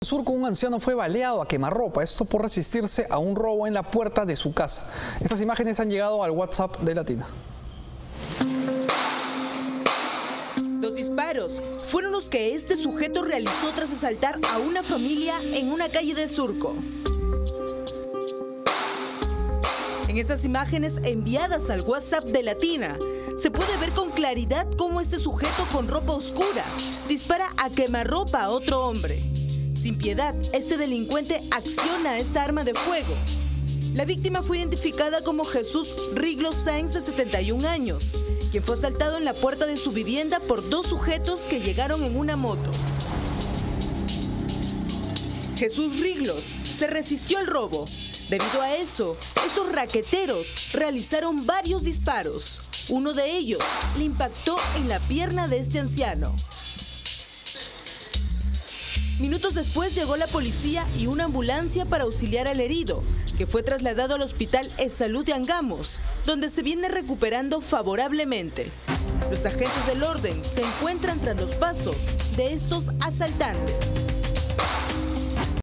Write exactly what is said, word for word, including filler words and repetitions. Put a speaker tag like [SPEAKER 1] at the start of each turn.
[SPEAKER 1] Surco, un anciano fue baleado a quemarropa, esto por resistirse a un robo en la puerta de su casa. Estas imágenes han llegado al WhatsApp de Latina.
[SPEAKER 2] Los disparos fueron los que este sujeto realizó tras asaltar a una familia en una calle de Surco. En estas imágenes enviadas al WhatsApp de Latina, se puede ver con claridad cómo este sujeto con ropa oscura dispara a quemarropa a otro hombre. Sin piedad, este delincuente acciona esta arma de fuego. La víctima fue identificada como Jesús Riglos Sáenz, de setenta y un años, quien fue asaltado en la puerta de su vivienda por dos sujetos que llegaron en una moto. Jesús Riglos se resistió al robo. Debido a eso, esos raqueteros realizaron varios disparos. Uno de ellos le impactó en la pierna de este anciano. Minutos después llegó la policía y una ambulancia para auxiliar al herido, que fue trasladado al Hospital E-Salud de Angamos, donde se viene recuperando favorablemente. Los agentes del orden se encuentran tras los pasos de estos asaltantes.